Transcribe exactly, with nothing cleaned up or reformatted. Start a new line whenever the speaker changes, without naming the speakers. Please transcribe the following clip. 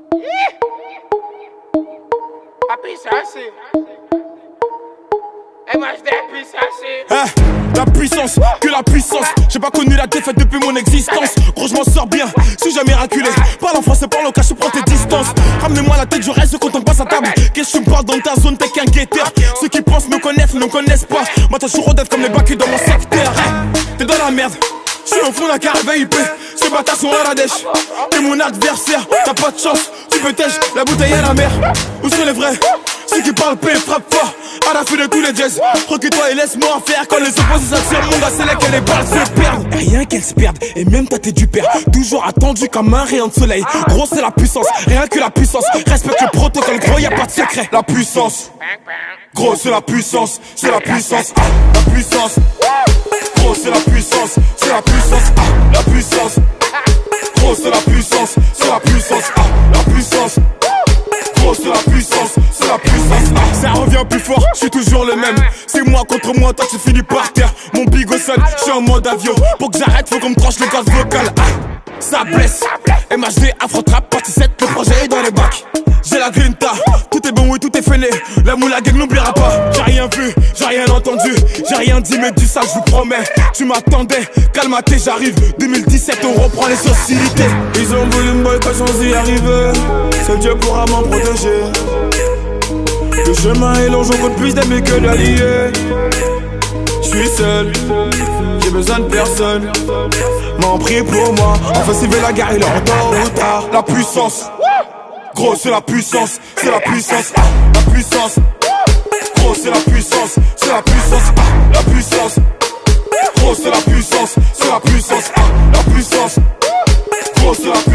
Eh, la puissance, que la puissance. J'ai pas connu la défaite depuis mon existence. Gros, je m'en sors bien, suis jamais miraculé. Parle en français, parle au cas, je prends tes distances. Ramenez-moi la tête, je reste quand on passe à table. Qu'est-ce que tu me parles dans ta zone, t'es qu'un guetteur. Ceux qui pensent me connaissent, ne me connaissent pas. Moi, t'as toujours d'être comme les bacs dans mon secteur. Eh, t'es dans la merde. Je suis au fond d'un carré V I P. Ces bâtards sont à la dèche. T'es mon adversaire, t'as pas de chance. Tu peux tèche, la bouteille à la mer. Où sont les vrais? Ceux qui parlent paix, frappe fort. À la fin de tous les jazz. Recule-toi et laisse-moi faire. Quand les opposés s'attirent, mon gars, c'est là que les balles se perdent. Rien qu'elles se perdent, et même ta tête du père. Toujours attendu comme un rayon de soleil. Gros, c'est la puissance, rien que la puissance. Respecte le protocole, gros, y'a pas de secret. La puissance, gros, c'est la puissance. C'est la puissance, ah, la puissance. Gros, c'est la puissance, c'est la puissance, ah, la puissance. Gros, c'est la puissance, c'est la puissance, ah, la puissance. Gros, c'est la puissance, c'est la puissance, ah. Ça revient plus fort, je suis toujours le même. C'est moi contre moi, toi tu finis par terre. Mon big au sol, je suis en mode avion. Pour que j'arrête, faut qu'on me tranche le gaz vocal, ah. Ça blesse, M H D, Afro-Trap, partie sept, le projet est dans les bacs. J'ai la grinta, tout est bon, oui, tout est fêlé. La moula gang n'oubliera pas. J'ai rien vu, j'ai rien entendu, j'ai rien dit, mais du ça, je vous promets. Tu m'attendais, calme-toi, j'arrive. deux mille dix-sept, on reprend les sociétés.
Ils ont voulu me boycotter sans y arriver. Seul Dieu pourra m'en protéger. Le chemin est long, j'en compte plus d'amis que d'alliés. J'suis seul, j'ai besoin de personne. M'en prie pour moi, enfin s'il veut la guerre, il est en tôt ou tard.
La puissance, gros c'est la puissance, c'est la puissance, ah, la puissance. Gros c'est la puissance, c'est la puissance, ah, la puissance. Gros c'est la puissance, c'est la puissance, ah, la puissance. Gros c'est la puissance.